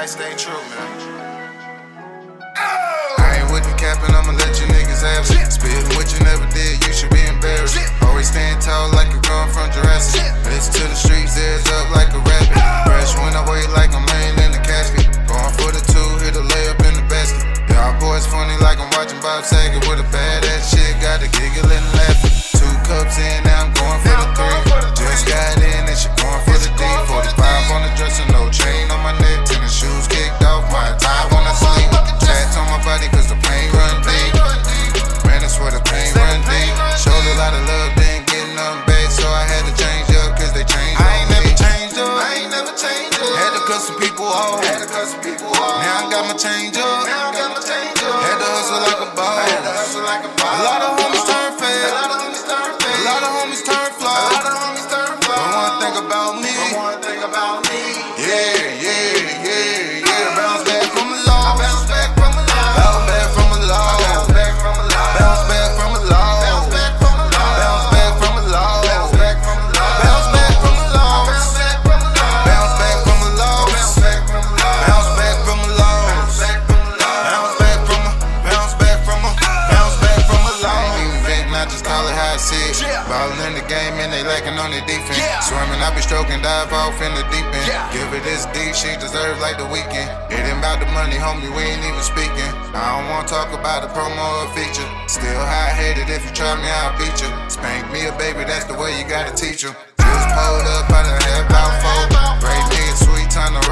I stay true, man. I ain't with the capping, I'ma let you niggas have it. Spitting what you never did, you should be embarrassed. Always stand tall like you come from Jurassic. Listen to the streets, ears up like a rabbit. Fresh when I wait like I'm laying in the casket. Going for the two, hit a layup in the basket. Y'all boys funny like I'm watching Bob Saget with a badass shit. Got the giggling and laughing. 2 cups in, now I'm going for the 3. Just got in and she going for the D. 45 on the dresser, no chain on my neck. Tennis shoes kicked off, my tie when I sleep. Tats on my body cause the pain run deep. Man, I swear the pain run deep. Showed a lot of love, didn't get nothing back, so I had to change up cause they changed on me. I ain't never changed up. Had to cut some people off. Now I got my change up. Had to hustle like a boss. A lot of homies turn fed. A lot of homies turn flawed. But one thing about me. Yeah. Bounce back from a loss. Bounce back from a loss. Bounce back from a loss. Bounce back from a loss. Bounce back from a loss. Bounce back from a loss. Bounce back from a loss. Bounce back from a loss. Bounce back from a loss. Bounce back from a loss. Bounce back from a loss. Bounce back from a loss. Ain't even venting, I just call it how I see it. Ballin' in the game and they lacking on their defense. Swimming, I be stroking, dive off in the deep end. Give it this deep, she deserve like the weekend. It ain't about the money, homie, we ain't even speaking. I don't wanna talk about the promo or feature. Still high-headed, if you try me, I'll beat you. Spank me a baby, that's the way you gotta teach 'em. Just pulled up, I done had about 4. Great nigga, sweet, time to